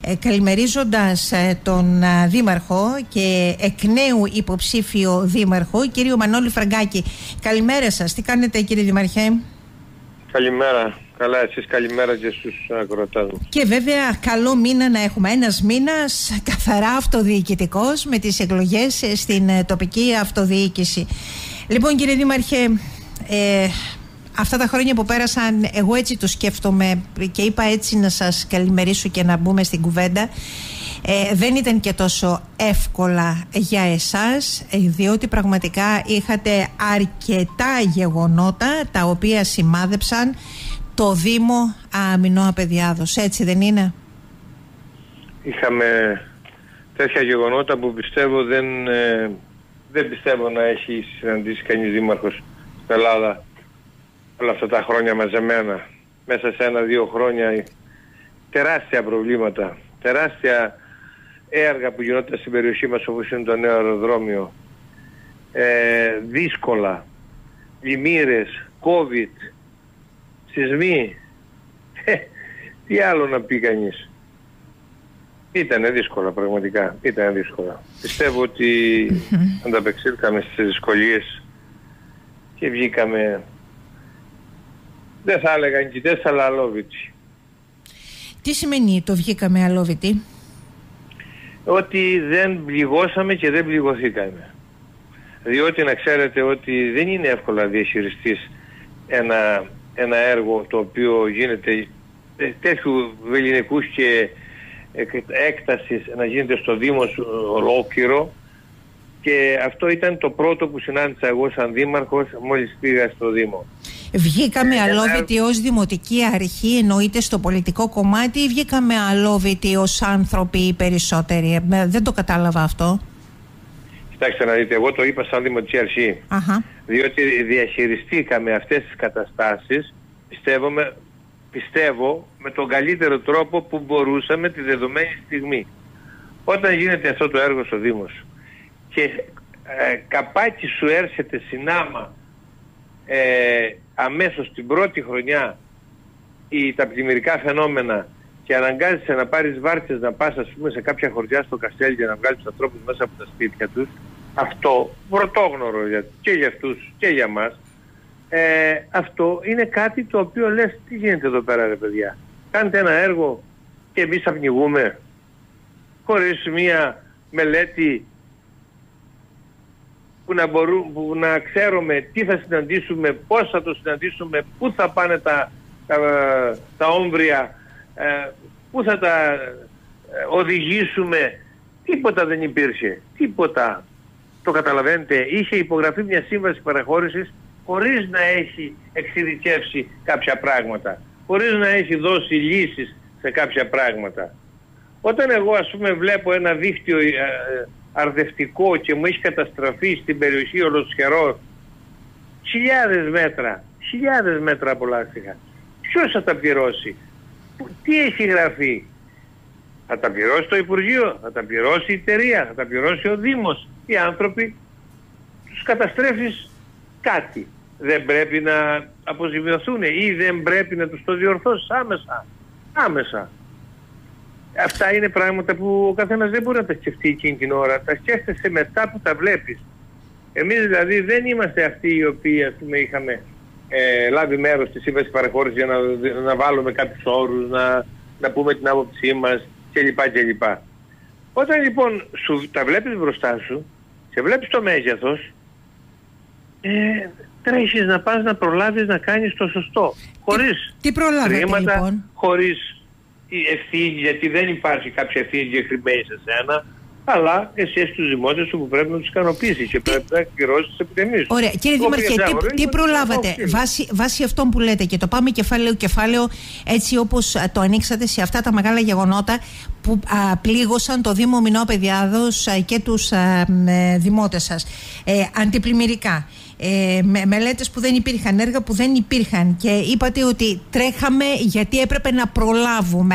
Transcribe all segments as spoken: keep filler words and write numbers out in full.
Ε, καλημερίζοντας ε, τον ε, Δήμαρχο και εκ νέου υποψήφιο Δήμαρχο, κύριο Μανώλη Φραγκάκη. Καλημέρα σας. Τι κάνετε, κύριε Δήμαρχε? Καλημέρα. Καλά, εσείς καλημέρα και στους ακροατές μου. Και βέβαια καλό μήνα να έχουμε. Ένας μήνας καθαρά αυτοδιοικητικός με τις εκλογές στην ε, τοπική αυτοδιοίκηση. Λοιπόν, κύριε Δήμαρχε, ε, αυτά τα χρόνια που πέρασαν, εγώ έτσι το σκέφτομαι και είπα έτσι να σας καλημερίσω και να μπούμε στην κουβέντα. Ε, δεν ήταν και τόσο εύκολα για εσάς, διότι πραγματικά είχατε αρκετά γεγονότα τα οποία σημάδεψαν το Δήμο Αμινό Απεδιάδος, έτσι δεν είναι? Είχαμε τέτοια γεγονότα που πιστεύω δεν, ε, δεν πιστεύω να έχει συναντήσει κανείς δήμαρχος στην Ελλάδα όλα αυτά τα χρόνια μαζεμένα. Μέσα σε ένα-δύο χρόνια τεράστια προβλήματα, τεράστια έργα που γινόταν στην περιοχή μας, όπως είναι το νέο αεροδρόμιο, ε, δύσκολα, πλημμύρες, COVID, σεισμοί, ε, τι άλλο να πει κανείς. Ήτανε δύσκολα πραγματικά, ήτανε δύσκολα. Πιστεύω ότι ανταπεξήλθαμε στις δυσκολίες και βγήκαμε, δεν θα έλεγα νικητές, αλλά αλόβητοι. Τι σημαίνει το βγήκαμε αλόβητοι? Ότι δεν πληγώσαμε και δεν πληγωθήκαμε. Διότι να ξέρετε ότι δεν είναι εύκολο να διαχειριστείς ένα, ένα έργο το οποίο γίνεται τέτοιου βεληνικούς και έκτασης να γίνεται στο Δήμο ολόκληρο, και αυτό ήταν το πρώτο που συνάντησα εγώ σαν δήμαρχος μόλις πήγα στο Δήμο. Βγήκαμε αλόβητοι ως δημοτική αρχή, εννοείται στο πολιτικό κομμάτι, ή βγήκαμε αλόβητοι ως άνθρωποι οι περισσότεροι? Δεν το κατάλαβα αυτό. Κοιτάξτε να δείτε, εγώ το είπα σαν δημοτική αρχή. Αχα. Διότι διαχειριστήκαμε αυτές τις καταστάσεις, πιστεύω, με, πιστεύω, με τον καλύτερο τρόπο που μπορούσαμε τη δεδομένη στιγμή. Όταν γίνεται αυτό το έργο στο Δήμος και ε, καπάκι σου έρχεται συνάμα ε, αμέσως την πρώτη χρονιά ή τα πλημμυρικά φαινόμενα και αναγκάζεσαι να πάρεις βάρκες να πας, ας πούμε, σε κάποια χωριά στο Καστέλι για να βγάλεις τους ανθρώπους μέσα από τα σπίτια τους, αυτό πρωτόγνωρο για, και για αυτούς και για μας, ε, αυτό είναι κάτι το οποίο λες, τι γίνεται εδώ πέρα ρε παιδιά? Κάνετε ένα έργο και εμείς θα πνιγούμε χωρίς μία μελέτη που να, μπορούν, που να ξέρουμε τι θα συναντήσουμε, πώς θα το συναντήσουμε, πού θα πάνε τα, τα, τα όμβρια, ε, πού θα τα ε, οδηγήσουμε. Τίποτα δεν υπήρχε, τίποτα. Το καταλαβαίνετε, είχε υπογραφεί μια σύμβαση παραχώρησης χωρίς να έχει εξειδικεύσει κάποια πράγματα, χωρίς να έχει δώσει λύσεις σε κάποια πράγματα. Όταν εγώ, ας πούμε, βλέπω ένα δίκτυο ε, αρδευτικό και μου έχει καταστραφεί στην περιοχή Ολοσχερός χιλιάδες μέτρα, χιλιάδες μέτρα απολάστηκα, ποιος θα τα πληρώσει? Τι έχει γραφεί? Θα τα πληρώσει το Υπουργείο, θα τα πληρώσει η εταιρεία, θα τα πληρώσει ο Δήμος? Οι άνθρωποι τους καταστρέφεις κάτι, δεν πρέπει να αποζημιωθούν ή δεν πρέπει να τους το διορθώσεις άμεσα? Άμεσα. Αυτά είναι πράγματα που ο καθένας δεν μπορεί να τα σκεφτεί εκείνη την ώρα. Τα σκέφτεσαι μετά που τα βλέπεις. Εμείς δηλαδή δεν είμαστε αυτοί οι οποίοι, ας πούμε, είχαμε ε, λάβει μέρος στη σύμβαση παραχώρησης για να, να βάλουμε κάποιους όρους, να, να πούμε την άποψή μας κλπ. κλπ. Όταν λοιπόν σου τα βλέπεις μπροστά σου και βλέπεις το μέγεθος, ε, τρέχεις να πας να προλάβεις να κάνεις το σωστό. Χωρίς τι, τι χρήματα, λοιπόν? χωρίς ευθύνη, γιατί δεν υπάρχει κάποια ευθύνη διακριμένη σε σένα, αλλά εσύ έχει τους δημότες σου που πρέπει να τους ικανοποιήσεις και πρέπει να εκπληρώσεις τις επιτεμίες. Ωραία. Κύριε Δήμαρχε, τι, τι προλάβατε βάσει, βάσει αυτών που λέτε, και το πάμε κεφάλαιο κεφάλαιο έτσι όπως το ανοίξατε, σε αυτά τα μεγάλα γεγονότα που α, πλήγωσαν το Δήμο Αμινό Απεδιάδος και τους α, με, δημότες σας, ε, αντιπλημμυρικά, ε, με, μελέτες που δεν υπήρχαν, έργα που δεν υπήρχαν, και είπατε ότι τρέχαμε γιατί έπρεπε να προλάβουμε.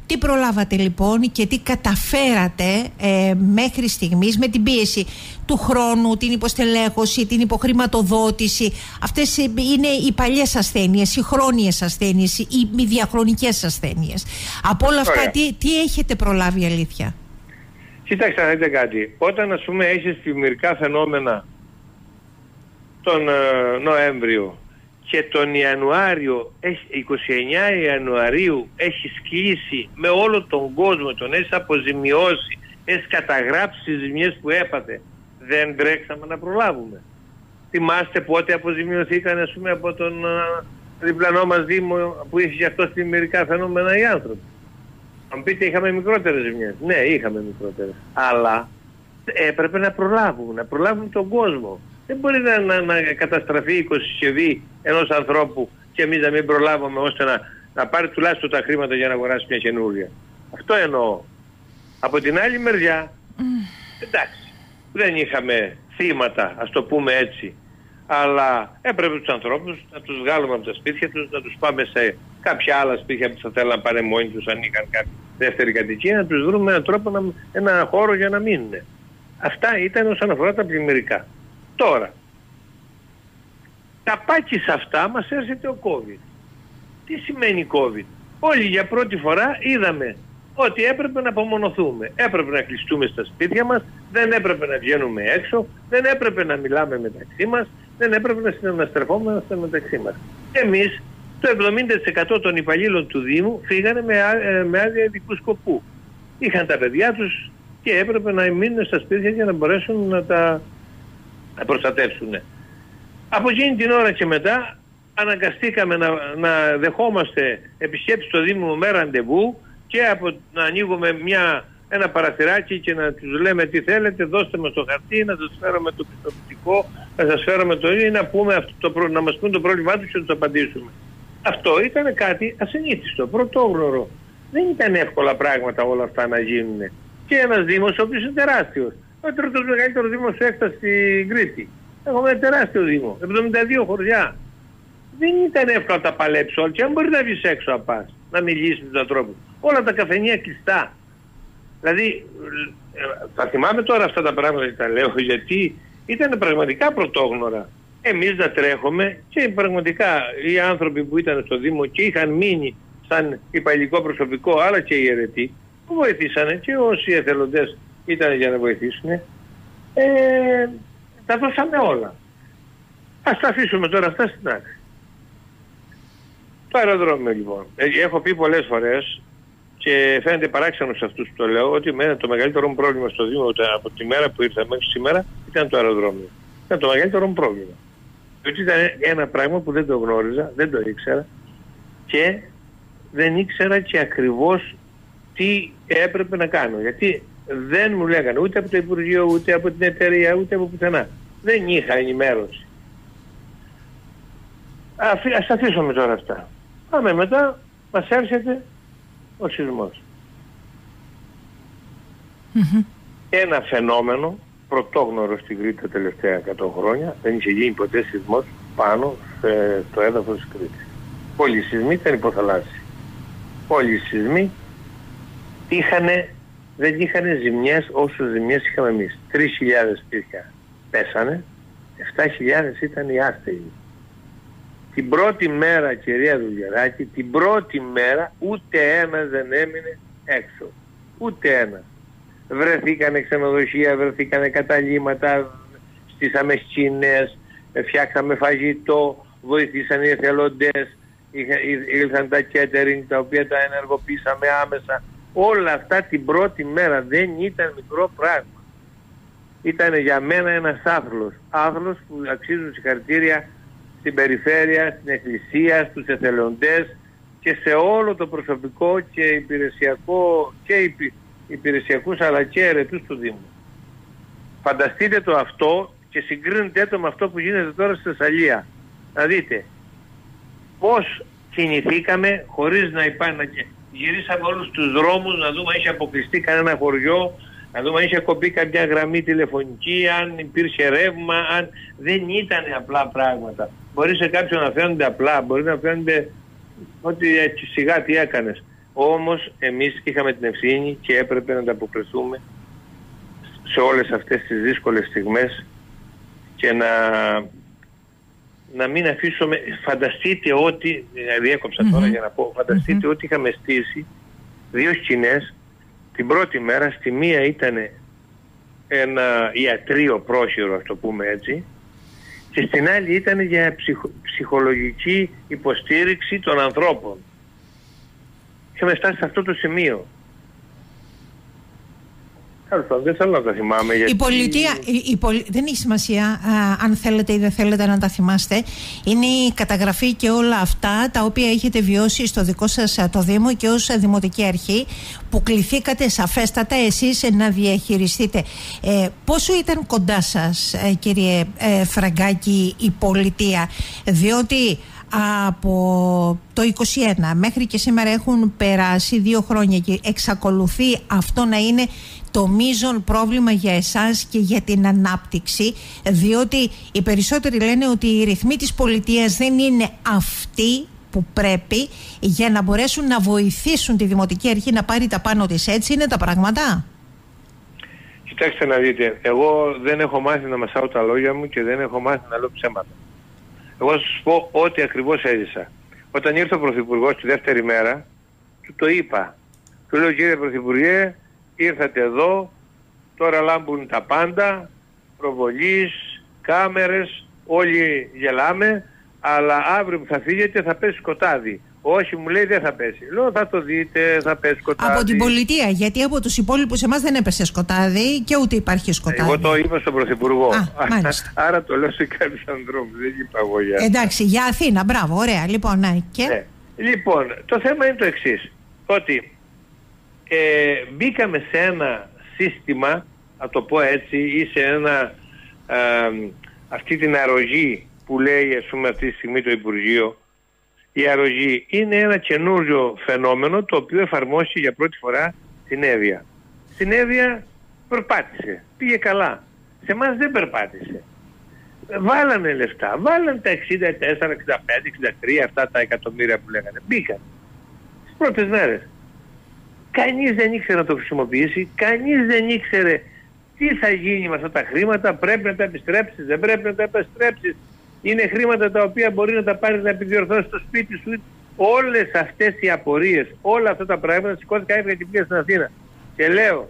Τι προλάβατε λοιπόν και τι καταφέρατε ε, μέχρι στιγμής με την πίεση του χρόνου, την υποστελέχωση, την υποχρηματοδότηση? Αυτές είναι οι παλιές ασθένειες, οι χρόνιες ασθένειες, οι μη διαχρονικές ασθένειες. Από όλα αυτά τι, τι έχετε προλάβει, αλήθεια? Κοιτάξτε να δείτε κάτι. Όταν ας πούμε έχεις πλημμυρικά φαινόμενα τον ε, Νοέμβριο και τον Ιανουάριο, είκοσι εννέα Ιανουαρίου έχεις κλείσει με όλο τον κόσμο, τον έχεις αποζημιώσει, έχεις καταγράψει τις ζημιές που έπαθε, δεν τρέξαμε να προλάβουμε? Θυμάστε πότε αποζημιωθήκαν ας πούμε από τον uh, διπλανό μας Δήμο που είχε και αυτό πλημμυρικά φαινόμενα οι άνθρωποι? Αν πείτε είχαμε μικρότερες ζημιές. Ναι, είχαμε μικρότερες. Αλλά έπρεπε να προλάβουμε, να προλάβουμε τον κόσμο. Δεν μπορεί να, να, να καταστραφεί η οικοσυσκευή ενός ανθρώπου και εμείς να μην προλάβουμε ώστε να, να πάρει τουλάχιστον τα χρήματα για να αγοράσει μια καινούργια. Αυτό εννοώ. Από την άλλη μεριά, mm. εντάξει, δεν είχαμε θύματα, ας το πούμε έτσι, αλλά έπρεπε τους ανθρώπους να τους βγάλουμε από τα σπίτια τους, να τους πάμε σε κάποια άλλα σπίτια που θα θέλουν να πάνε μόνοι τους αν είχαν κάποια δεύτερη κατοικία, να τους βρούμε έναν τρόπο, να, ένα χώρο για να μείνουν. Αυτά ήταν όσον αφορά τα πλημμυρικά. Τώρα, καπάκι σε αυτά μας έρχεται ο COVID. Τι σημαίνει COVID? Όλοι για πρώτη φορά είδαμε ότι έπρεπε να απομονωθούμε. Έπρεπε να κλειστούμε στα σπίτια μας, δεν έπρεπε να βγαίνουμε έξω, δεν έπρεπε να μιλάμε μεταξύ μας, δεν έπρεπε να συναναστρεφόμαστε μεταξύ μας. Εμείς, το εβδομήντα τοις εκατό των υπαλλήλων του Δήμου φύγανε με, με άδεια ειδικού σκοπού. Είχαν τα παιδιά τους και έπρεπε να μείνουν στα σπίτια για να μπορέσουν να τα να προστατεύσουν. Από εκείνη την ώρα και μετά αναγκαστήκαμε να, να δεχόμαστε επισκέψεις στο Δήμο με ραντεβού και από, να ανοίγουμε μια, ένα παραθυράκι και να τους λέμε τι θέλετε, δώστε μας το χαρτί, να σας φέρουμε το πιστοποιητικό, να σας φέρουμε το ή να, πούμε αυτό το, να μας πούν το πρόβλημά τους και να τους απαντήσουμε. Αυτό ήταν κάτι ασυνήθιστο, πρωτόγνωρο. Δεν ήταν εύκολα πράγματα όλα αυτά να γίνουν. Και ένας Δήμος ο οποίος είναι τεράστιος. Ο τρίτος μεγαλύτερος Δήμος σε έκταση στην Κρήτη. Έχουμε ένα τεράστιο Δήμο, εβδομήντα δύο χωριά. Δεν ήταν εύκολο να τα παλέψει όλοι. Και αν μπορεί να βγεις έξω να πας, να μιλήσεις με τους ανθρώπους. Όλα τα καφενεία κλειστά. Δηλαδή, θα θυμάμαι τώρα αυτά τα πράγματα και τα λέω, γιατί ήταν πραγματικά πρωτόγνωρα. Εμείς να τρέχουμε και πραγματικά οι άνθρωποι που ήταν στο Δήμο και είχαν μείνει σαν υπαλληλικό προσωπικό, αλλά και οι αιρετοί, που βοηθήσανε και όσοι εθελοντές ήταν για να βοηθήσουν, ε, τα δώσαμε όλα. Ας τα αφήσουμε τώρα αυτά στην άκρη. Το αεροδρόμιο λοιπόν. Ε, έχω πει πολλές φορές και φαίνεται παράξενο σε αυτούς που το λέω, ότι με το μεγαλύτερο μου πρόβλημα στο Δήμο από τη μέρα που ήρθα μέχρι σήμερα ήταν το αεροδρόμιο. Ήταν το μεγαλύτερο μου πρόβλημα. Διότι ήταν ένα πράγμα που δεν το γνώριζα, δεν το ήξερα και δεν ήξερα και ακριβώς τι έπρεπε να κάνω. Γιατί δεν μου λέγανε ούτε από το Υπουργείο, ούτε από την εταιρεία, ούτε από πουθενά. Δεν είχα ενημέρωση. Ας αφήσουμε τώρα αυτά. Πάμε μετά, μας έρχεται ο σεισμός. Mm-hmm. Ένα φαινόμενο πρωτόγνωρο στην Κρήτη τα τελευταία εκατό χρόνια. Δεν είχε γίνει ποτέ σεισμός πάνω στο έδαφος της Κρήτης. Όλοι οι σεισμοί ήταν υποθαλάσσιοι. Όλοι οι σεισμοί είχανε, δεν είχαν ζημιές όσες ζημιές είχαμε εμείς. Τρεις χιλιάδες σπίτια πέσανε, επτά χιλιάδες ήταν οι άστεγοι. Την πρώτη μέρα, κυρία Δουλγεράκη, την πρώτη μέρα ούτε ένας δεν έμεινε έξω. Ούτε ένας. Βρεθήκανε ξενοδοχεία, βρεθήκανε καταλύματα, στήσαμε σκηνές, φτιάξαμε φαγητό, βοηθήσαν οι εθελοντές, ήλθαν τα catering τα οποία τα ενεργοποίησαμε άμεσα. Όλα αυτά την πρώτη μέρα δεν ήταν μικρό πράγμα. Ήταν για μένα ένας άθλος. Άθλος που αξίζουν συγχαρητήρια στην περιφέρεια, στην εκκλησία, στους εθελοντές και σε όλο το προσωπικό και υπηρεσιακό και υπη, υπηρεσιακούς αλλά και αιρετούς του Δήμου. Φανταστείτε το αυτό και συγκρίνετε το με αυτό που γίνεται τώρα στη Θεσσαλία. Να δείτε πώς κινηθήκαμε χωρίς να υπάρχει. Γυρίσαμε όλους τους δρόμους να δούμε αν είχε αποκλειστεί κανένα χωριό, να δούμε αν είχε κοπεί κάποια γραμμή τηλεφωνική, αν υπήρχε ρεύμα, αν δεν ήταν απλά πράγματα. Μπορεί σε κάποιον να φαίνονται απλά, μπορεί να φαίνονται ότι έτσι σιγά τι έκανες. Όμως εμείς είχαμε την ευθύνη και έπρεπε να ανταποκριθούμε σε όλες αυτές τις δύσκολες στιγμές και να, να μην αφήσουμε. Φανταστείτε ότι, διέκοψα mm-hmm. τώρα για να πω, φανταστείτε mm-hmm. ότι είχαμε στήσει δύο σκηνές. Την πρώτη μέρα στη μία ήταν ένα ιατρείο πρόχειρο, ας το πούμε έτσι, και στην άλλη ήταν για ψυχο, ψυχολογική υποστήριξη των ανθρώπων. Είχαμε φτάσει σε αυτό το σημείο. Δεν θέλω να τα θυμάμαι. Γιατί... Η πολιτεία, η, η πολι... δεν έχει σημασία α, αν θέλετε ή δεν θέλετε να τα θυμάστε. Είναι η καταγραφή και όλα αυτά τα οποία έχετε βιώσει στο δικό σας το Δήμο και ως Δημοτική Αρχή, που κληθήκατε σαφέστατα εσείς να διαχειριστείτε. Ε, πόσο ήταν κοντά σας, ε, κύριε ε, Φραγκάκη, η πολιτεία? Διότι από το είκοσι ένα μέχρι και σήμερα έχουν περάσει δύο χρόνια και εξακολουθεί αυτό να είναι το μείζον πρόβλημα για εσάς και για την ανάπτυξη, διότι οι περισσότεροι λένε ότι οι ρυθμοί της πολιτείας δεν είναι αυτοί που πρέπει για να μπορέσουν να βοηθήσουν τη Δημοτική Αρχή να πάρει τα πάνω της. Έτσι είναι τα πράγματα? Κοιτάξτε να δείτε, εγώ δεν έχω μάθει να μασάω τα λόγια μου και δεν έχω μάθει να λέω ψέματα. Εγώ θα σας πω ό,τι ακριβώς έζησα. Όταν ήρθε ο Πρωθυπουργός τη δεύτερη μέρα, του το είπα. Του λέω, κύριε Πρωθυπουργέ, ήρθατε εδώ, τώρα λάμπουν τα πάντα, προβολής, κάμερες, όλοι γελάμε, αλλά αύριο που θα φύγετε θα πέσει σκοτάδι. Όχι, μου λέει, δεν θα πέσει. Λέω, θα το δείτε, θα πέσει σκοτάδι. Από την πολιτεία, γιατί από τους υπόλοιπους εμάς δεν έπεσε σκοτάδι και ούτε υπάρχει σκοτάδι. Εγώ το είπα στον Πρωθυπουργό. Α, άρα το λέω σε κάποιους ανθρώπους, δεν είπα εγώ για... Εντάξει, για Αθήνα, μπράβο, ωραία. Λοιπόν, ναι, και... ναι. Λοιπόν, το θέμα είναι το εξής, ότι ε, μπήκαμε σε ένα σύστημα, να το πω έτσι, ή σε ένα, ε, αυτή την αρρωγή που λέει, ας πούμε, αυτή τη στιγμή το Υπουργείο. Η αρρωγή είναι ένα καινούριο φαινόμενο το οποίο εφαρμόστηκε για πρώτη φορά στην Εύβοια. Στην Εύβοια περπάτησε, πήγε καλά. Σε εμάς δεν περπάτησε. Βάλανε λεφτά, βάλανε τα εξήντα τέσσερα, εξήντα πέντε, εξήντα τρία, αυτά τα εκατομμύρια που λέγανε. Μπήκαν στις πρώτες μέρες. Κανείς δεν ήξερε να το χρησιμοποιήσει, κανείς δεν ήξερε τι θα γίνει με αυτά τα χρήματα, πρέπει να τα επιστρέψεις, δεν πρέπει να τα επιστρέψεις. Είναι χρήματα τα οποία μπορεί να τα πάρεις να επιδιορθώσεις στο σπίτι σου. Όλες αυτές οι απορίες, όλα αυτά τα πράγματα, σηκώθηκα, έφυγα και πήγα στην Αθήνα. Και λέω,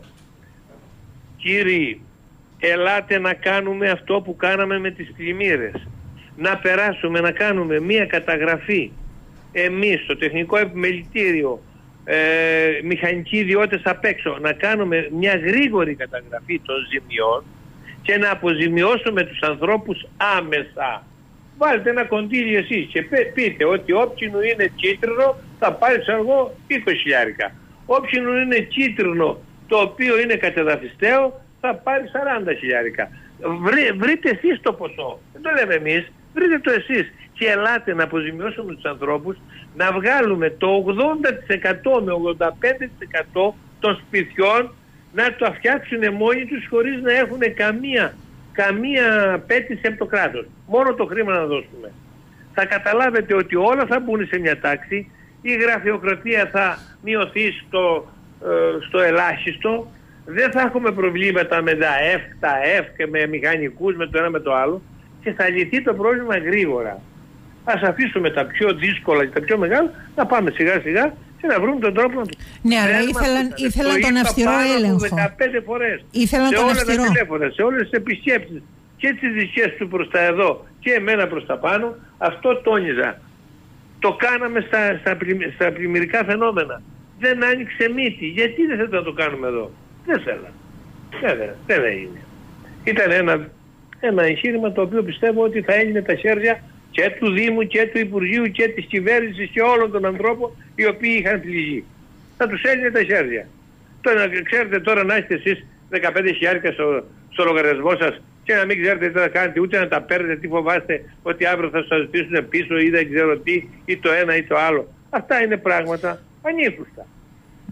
κύριοι, ελάτε να κάνουμε αυτό που κάναμε με τις πλημμύρες. Να περάσουμε, να κάνουμε μία καταγραφή εμείς στο τεχνικό επιμελητήριο, ε, μηχανικοί ιδιώτες απ' έξω, να κάνουμε μια γρήγορη καταγραφή των ζημιών και να αποζημιώσουμε τους ανθρώπους άμεσα. Βάλτε ένα κοντήλι εσείς και πείτε ότι όψινου είναι κίτρινο θα πάρει εγώ είκοσι χιλιάρικα. Όψινου είναι κίτρινο το οποίο είναι κατεδαφιστέο θα πάρει σαράντα χιλιάρικα. Βρει, βρείτε εσείς το ποσό. Δεν το λέμε εμείς. Βρείτε το εσείς. Και ελάτε να αποζημιώσουμε τους ανθρώπους, να βγάλουμε το ογδόντα τοις εκατό με ογδόντα πέντε τοις εκατό των σπιτιών να το φτιάξουν μόνοι τους χωρίς να έχουν καμία, καμία απέτηση από το κράτος. Μόνο το χρήμα να δώσουμε. Θα καταλάβετε ότι όλα θα μπουν σε μια τάξη, η γραφειοκρατία θα μειωθεί στο, ε, στο ελάχιστο, δεν θα έχουμε προβλήματα με τα ΕΦ, τα ΕΦ και με μηχανικούς, με το ένα με το άλλο και θα λυθεί το πρόβλημα γρήγορα. Ας αφήσουμε τα πιο δύσκολα και τα πιο μεγάλα να πάμε σιγά σιγά και να βρούμε τον τρόπο να το... Ναι, αλλά ήθελαν, ήθελαν τον αυστηρό έλεγχο. δεκαπέντε φορές. Ήθελαν σε τον όλα αυστηρό. τα τηλέφωνα, σε όλες τις επισκέψεις και τις δικές του προς τα εδώ και εμένα προς τα πάνω, αυτό τόνιζα. Το κάναμε στα, στα, πλημ, στα πλημμυρικά φαινόμενα. Δεν άνοιξε μύτη. Γιατί δεν θέλετε να το κάνουμε εδώ? Δεν θέλω. Δεν, δεν έγινε. Ήταν ένα, ένα εγχείρημα το οποίο πιστεύω ότι θα έγινε τα χέρια και του Δήμου και του Υπουργείου και της κυβέρνησης και όλων των ανθρώπων οι οποίοι είχαν πληγεί. Θα τους έλυνε τα χέρια. Τώρα, ξέρετε τώρα να είστε εσείς δεκαπέντε χιλιάρικα στο, στο λογαριασμό σας και να μην ξέρετε τι θα κάνετε, ούτε να τα παίρνετε, τι φοβάστε ότι αύριο θα σας ζητήσουν πίσω ή δεν ξέρω τι, ή το ένα ή το άλλο. Αυτά είναι πράγματα ανήκουστα.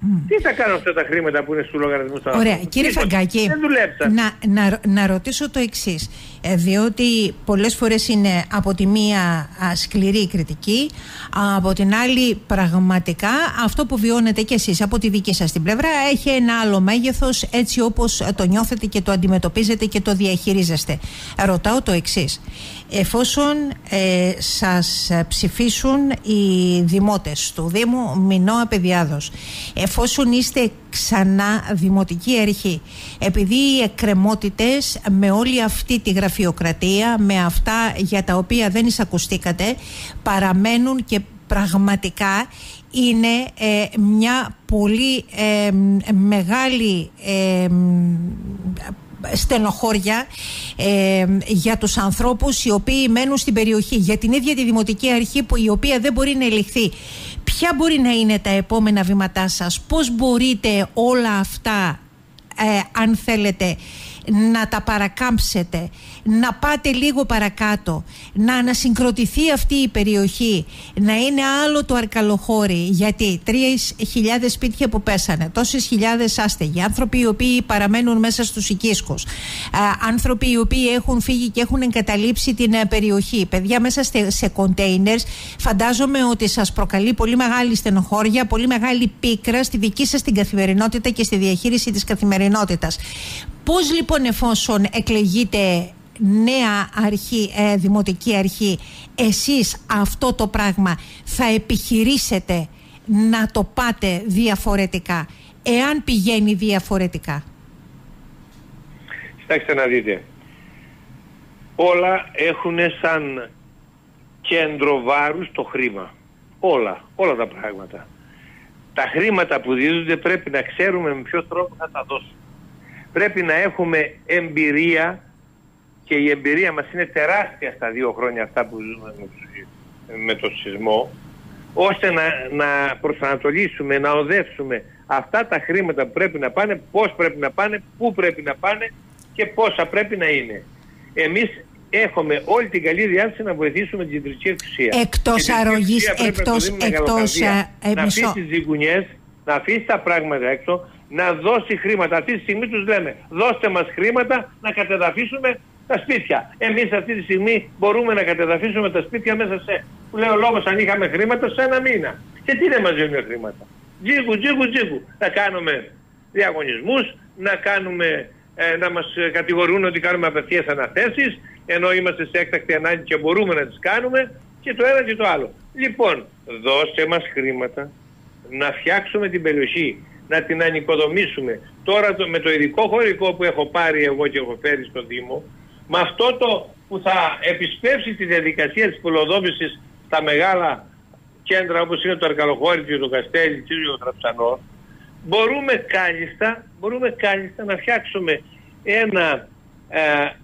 Mm. Τι θα κάνουν αυτά τα χρήματα που είναι στους λογαριασμούς των Ωραία, ανθρώπων? κύριε Φραγκάκη, να, να, να ρωτήσω το εξής, ε, διότι πολλές φορές είναι από τη μία α, σκληρή κριτική, από την άλλη πραγματικά αυτό που βιώνετε κι εσείς από τη δική σας την πλευρά έχει ένα άλλο μέγεθος, έτσι όπως το νιώθετε και το αντιμετωπίζετε και το διαχειρίζεστε. Ρωτάω το εξής, εφόσον ε, σας ψηφίσουν οι δημότες του Δήμου Μινώα Παιδιάδος, εφόσον είστε ξανά δημοτική αρχή, επειδή οι εκκρεμότητες με όλη αυτή τη γραφειοκρατία, με αυτά για τα οποία δεν εισακουστήκατε, παραμένουν και πραγματικά είναι ε, μια πολύ ε, μεγάλη ε, στενοχώρια ε, για τους ανθρώπους οι οποίοι μένουν στην περιοχή, για την ίδια τη δημοτική αρχή που, η οποία δεν μπορεί να ελιχθεί. Ποια μπορεί να είναι τα επόμενα βήματά σας, πώς μπορείτε όλα αυτά ε, αν θέλετε να τα παρακάμψετε, να πάτε λίγο παρακάτω, να ανασυγκροτηθεί αυτή η περιοχή, να είναι άλλο το Αρκαλοχώρι, γιατί τρεις χιλιάδες σπίτια που πέσανε, τόσες χιλιάδες άστεγοι, άνθρωποι οι οποίοι παραμένουν μέσα στους οικίσκους, άνθρωποι οι οποίοι έχουν φύγει και έχουν εγκαταλείψει την περιοχή, παιδιά μέσα σε κοντέινερς, φαντάζομαι ότι σας προκαλεί πολύ μεγάλη στενοχώρια, πολύ μεγάλη πίκρα στη δική σας την καθημερινότητα και στη διαχείριση της καθημερινότητας. Πώς λοιπόν, εφόσον εκλεγείτε νέα αρχή, ε, δημοτική αρχή, εσείς αυτό το πράγμα θα επιχειρήσετε να το πάτε διαφορετικά, εάν πηγαίνει διαφορετικά? Κοιτάξτε να δείτε, όλα έχουν σαν κέντρο βάρους το χρήμα. Όλα, όλα τα πράγματα. Τα χρήματα που δίδονται πρέπει να ξέρουμε με ποιο τρόπο θα τα δώσουμε. Πρέπει να έχουμε εμπειρία, και η εμπειρία μας είναι τεράστια στα δύο χρόνια αυτά που ζούμε με το σεισμό, ώστε να, να προσανατολίσουμε, να οδεύσουμε αυτά τα χρήματα που πρέπει να πάνε, πώς πρέπει να πάνε, πού πρέπει να πάνε και πόσα πρέπει να είναι. Εμείς έχουμε όλη την καλή διάθεση να βοηθήσουμε την κεντρική εξουσία. Εκτός αρρωγής, εκτός, εκτός, ε, να αφήσει τις ζυγουνιές, να αφήσει τα πράγματα έξω, να δώσει χρήματα. Αυτή τη στιγμή τους λέμε, δώστε μας χρήματα να κατεδαφίσουμε τα σπίτια. Εμείς αυτή τη στιγμή μπορούμε να κατεδαφίσουμε τα σπίτια μέσα σε, που λέει ο λόγος, αν είχαμε χρήματα, σε ένα μήνα. Και τι δεν μας δίνουν χρήματα? Τζίγου, τζίγου, τζίγου. Να κάνουμε διαγωνισμούς, να κάνουμε, ε, να μας κατηγορούν ότι κάνουμε απευθείας αναθέσεις, ενώ είμαστε σε έκτακτη ανάγκη και μπορούμε να τις κάνουμε, και το ένα και το άλλο. Λοιπόν, δώστε μας χρήματα να φτιάξουμε την περιοχή, να την ανοικοδομήσουμε. Τώρα το, με το ειδικό χωρικό που έχω πάρει εγώ και έχω φέρει στο Δήμο, με αυτό το που θα επισπεύσει τη διαδικασία της πολεοδόμησης στα μεγάλα κέντρα όπως είναι το Αρκαλοχώρι και το Καστέλι και το Θραψανό, μπορούμε κάλλιστα, μπορούμε κάλλιστα να φτιάξουμε ένα ε,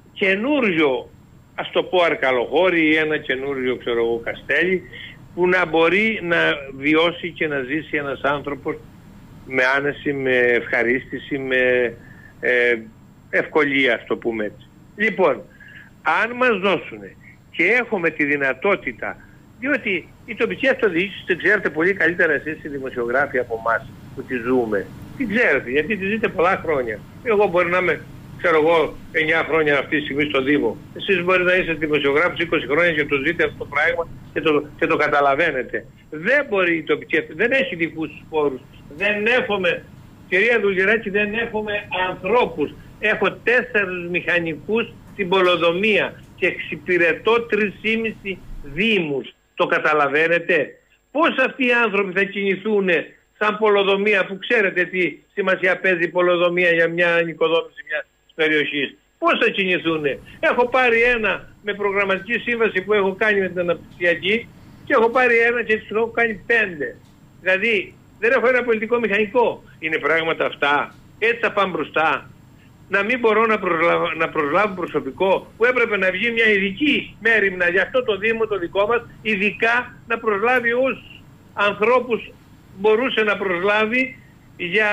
καινούριο, ας το πω Αρκαλοχώρι, ή ένα καινούριο, ξέρω εγώ, Καστέλι, που να μπορεί να βιώσει και να ζήσει ένας άνθρωπος με άνεση, με ευχαρίστηση, με ε, ευκολία, ας το πούμε έτσι. Λοιπόν, αν μας δώσουν και έχουμε τη δυνατότητα, διότι η τοπική αυτοδιοίκηση την ξέρετε πολύ καλύτερα εσείς οι δημοσιογράφοι από εμάς που τη ζούμε. Την ξέρετε, γιατί τη ζείτε πολλά χρόνια. Εγώ μπορεί να είμαι, ξέρω εγώ, εννιά χρόνια αυτή τη στιγμή στο Δήμο. Εσείς μπορεί να είστε δημοσιογράφους είκοσι χρόνια και το ζείτε αυτό το πράγμα και το, και το καταλαβαίνετε. Δεν μπορεί η τοπική αυτοδιοίκηση, δεν έχει δικούς πόρους. Δεν έχουμε, κυρία Δουλγεράκη, δεν έχουμε ανθρώπους. Έχω τέσσερις μηχανικούς στην πολεοδομία και εξυπηρετώ τρεις και μισό δήμους. Το καταλαβαίνετε? Πώς αυτοί οι άνθρωποι θα κινηθούν σαν πολεοδομία, που ξέρετε τι σημασία παίζει η πολεοδομία για μια ανοικοδόμηση μιας περιοχής? Πώς θα κινηθούν? Έχω πάρει ένα με προγραμματική σύμβαση που έχω κάνει με την αναπτυξιακή και έχω πάρει ένα και έτσι έχω κάνει πέντε. Δηλαδή δεν έχω ένα πολιτικό μηχανικό. Είναι πράγματα αυτά? Έτσι θα πάμε μπροστά? Να μην μπορώ να, προσλάβω, να προσλάβω προσωπικό που έπρεπε να βγει μια ειδική μέριμνα για αυτό το Δήμο το δικό μας, ειδικά να προσλάβει όσους ανθρώπους μπορούσε να προσλάβει για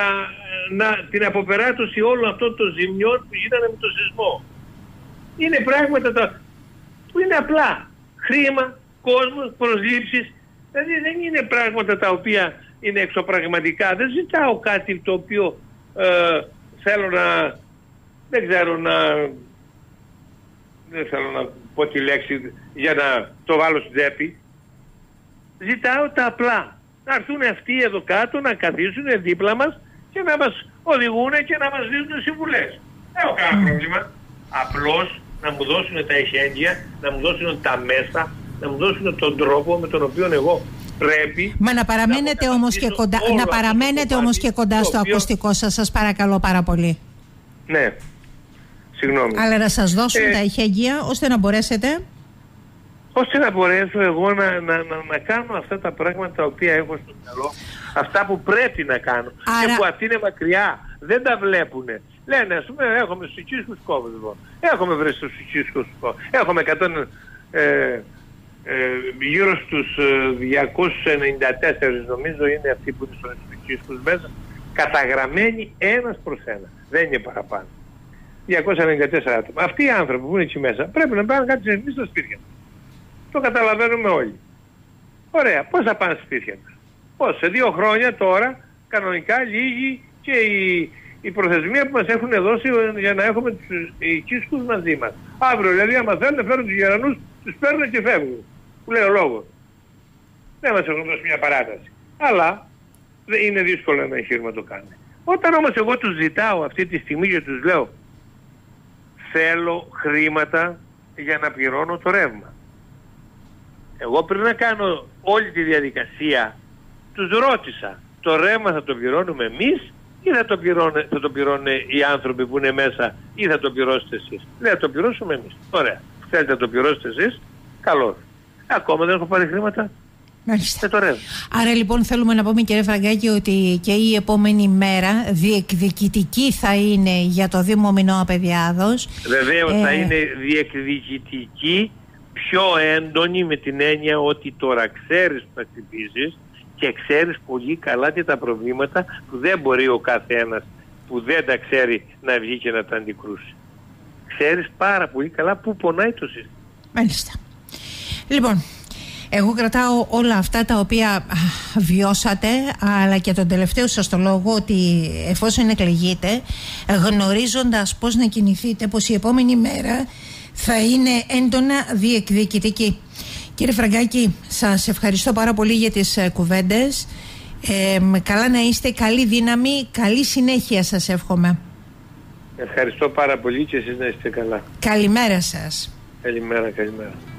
να, την αποπεράτωση όλων αυτών των ζημιών που γίνανε με το σεισμό. Είναι πράγματα τα, που είναι απλά. Χρήμα, κόσμο, προσλήψεις. Δηλαδή δεν είναι πράγματα τα οποία είναι εξωπραγματικά. Δεν ζητάω κάτι το οποίο ε, θέλω να, δεν ξέρω να, δεν θέλω να πω τη λέξη για να το βάλω στην τσέπη. Ζητάω τα απλά. Να έρθουν αυτοί εδώ κάτω να καθίσουν δίπλα μας και να μας οδηγούν και να μας δίνουν συμβουλές. Δεν έχω κανένα πρόβλημα. Απλώς να μου δώσουν τα εχέγγυα, να μου δώσουν τα μέσα, να μου δώσουν τον τρόπο με τον οποίο εγώ πρέπει. Μα να παραμένετε να όμως και κοντά, να παραμένετε όμως και κοντά στο οποίο... ακουστικό σας, σας παρακαλώ πάρα πολύ. Ναι, συγγνώμη. Αλλά να σας δώσουν ε... τα εχέγγυα ώστε να μπορέσετε. Ώστε να μπορέσω εγώ να, να, να, να κάνω αυτά τα πράγματα τα οποία έχω στο μυαλό, αυτά που πρέπει να κάνω. Άρα... και που αυτοί είναι μακριά, δεν τα βλέπουνε. Λένε, ας πούμε, έχουμε στους οικίσκους κόβους εδώ. Έχουμε βρει στους οικίσκους κόβους. Έχουμε εκατό, ε, ε, γύρω στους διακόσιους ενενήντα τέσσερα νομίζω είναι αυτοί που είναι στους οικίσκους μέσα, καταγραμμένοι ένας προς ένα. Δεν είναι παραπάνω. διακόσια ενενήντα τέσσερα άτομα. Αυτοί οι άνθρωποι που είναι εκεί μέσα πρέπει να πάνε κάτι ρυθμίσεις στα σπίτια. Το καταλαβαίνουμε όλοι. Ωραία. Πώς θα πάνε στα σπίτια μας? Πώς? Σε δύο χρόνια τώρα κανονικά λύγει και η, η προθεσμία που μας έχουν δώσει για να έχουμε τους οικίσκους μαζί μας. Αύριο δηλαδή άμα θέλουν φέρουν τους γερανούς, τους παίρνουν και φεύγουν. Που λέει ο λόγος. Δεν μας έχουν δώσει μια παράταση. Αλλά είναι δύσκολο ένα εγχείρημα το κάνουν. Όταν όμως εγώ τους ζητάω αυτή τη στιγμή και τους λέω θέλω χρήματα για να πληρώνω το ρεύμα. Εγώ πριν να κάνω όλη τη διαδικασία τους ρώτησα, το ρεύμα θα το πληρώνουμε εμείς ή θα το, πληρώνε, θα το πληρώνουν οι άνθρωποι που είναι μέσα ή θα το πληρώσετε εσείς? Δεν θα το πληρώσουμε εμείς. Ωραία. Θέλετε να το πληρώσετε εσείς? Καλώς. Ακόμα δεν έχω πάρει χρήματα. Μάλιστα. Το ρεύμα. Άρα λοιπόν θέλουμε να πούμε, κύριε Φραγκάκη, ότι και η επόμενη μέρα διεκδικητική θα είναι για το Δήμο Μινώα Πεδιάδος. Βεβαίως ε... θα είναι διεκδικητική, πιο έντονη με την έννοια ότι τώρα ξέρεις που θα χτυπήσεις και ξέρεις πολύ καλά και τα προβλήματα που δεν μπορεί ο καθένας που δεν τα ξέρει να βγει και να τα αντικρούσει. Ξέρεις πάρα πολύ καλά που πονάει το σύστημα. Μάλιστα. Λοιπόν, εγώ κρατάω όλα αυτά τα οποία βιώσατε, αλλά και τον τελευταίο σας το λόγο ότι εφόσον εκλεγείτε, γνωρίζοντας πώς να κινηθείτε, πως η επόμενη μέρα θα είναι έντονα διεκδικητική. Κύριε Φραγκάκη, σας ευχαριστώ πάρα πολύ για τις ε, κουβέντες. Ε, καλά να είστε, καλή δύναμη, καλή συνέχεια σας εύχομαι. Ευχαριστώ πάρα πολύ και εσείς να είστε καλά. Καλημέρα σας. Καλημέρα, καλημέρα.